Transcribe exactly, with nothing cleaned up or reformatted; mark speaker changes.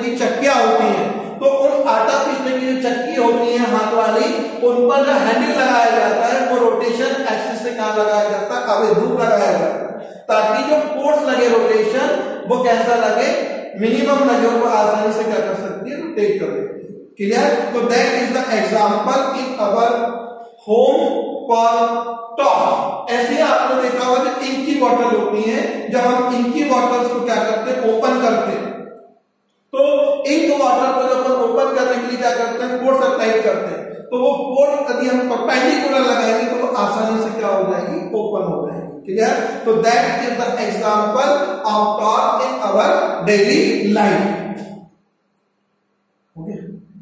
Speaker 1: की चक्कियां होती हैं, तो उन आटा पीसने की जो चक्की होती है हाथ वाली, उन पर जो हैंडल लगाया जाता है वो रोटेशन एक्सिस से कहां लगाया जाता है, काफी दूर लगाया जाता है, ताकि जो फोर्स लगे रोटेशन वो कैसा लगे, मिनिमम लगे, वो आसानी से क्या कर सकती है, रोटेट कर सकती है। क्लियर? तो that is the example in our home पर टॉप। ऐसे आपने देखा होगा जो इंक की बॉटल होती है, जब हम इंक की बॉटल्स को क्या करते हैं, ओपन करते हैं, तो इंक वाटर को जब हम ओपन करने के लिए क्या करते हैं, फोर्स अप्लाई करते हैं, तो वो फोर्स यदि हम परपेंडिकुलर लगाएंगे तो वो आसानी से क्या हो जाएगी, ओपन हो जाएगी। क्लियर? तो that is the example of torque in our daily life.